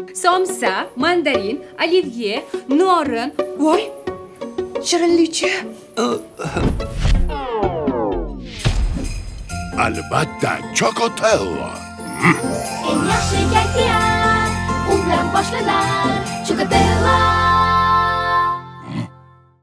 Somsa, mandarin, olivye, norin. Voy, shirinlikchi. Albatta, Chocotella. Eng yaxshi kayfiyat.